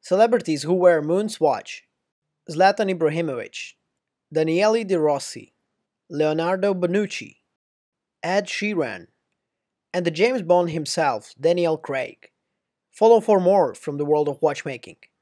Celebrities who wear MoonSwatch: Zlatan Ibrahimovic, Daniele De Rossi, Leonardo Bonucci, Ed Sheeran, and the James Bond himself, Daniel Craig. Follow for more from the world of watchmaking.